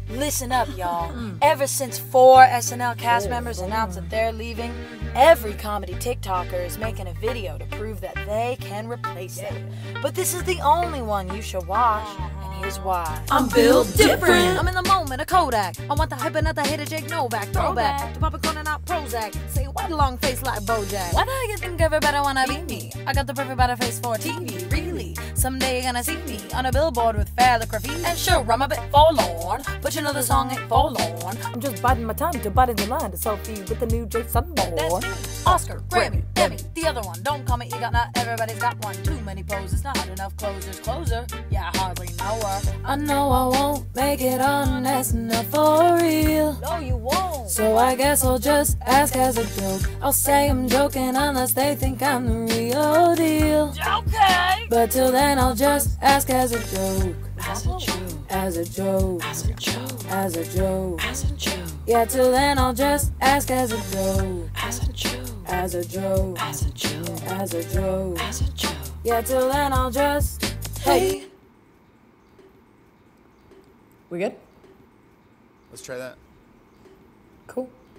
Listen up, y'all. Ever since 4 SNL cast members announced that they're leaving, every comedy TikToker is making a video to prove that they can replace them. But this is the only one you should watch, and here's why. I'm built different. I'm in the moment, a Kodak. I want the hype and not the hater Jake Novak. Throwback to popcorn and not Prozac. Say what long face like Bojack. Why do you think everybody wanna be me? I got the perfect better face for TV, really. Someday you're gonna see me on a billboard with fair graffiti. And sure, I'm a bit forlorn, but you know the song ain't forlorn. I'm just biding my time to bite in the line to selfie with the new Jason Bourne. That's me. Oscar, Grammy, Emmy, the other one. Don't call me EGOT, not everybody's got one. Too many poses, not enough closers. Closer, yeah, I hardly know her. I know I won't make it on SNL for real. No, you won't. So I guess I'll just ask as a joke. I'll say I'm joking unless they think I'm the real deal. Okay. But till then I'll just ask as a joke. As a joke. As a joke. As a joke. As a joke. As a joke. Yeah, till then I'll just ask as a joke. As a joke. As a joke. As a joke. As a joke. As a joke. Yeah, till then I'll just hey. We good? Let's try that. Cool.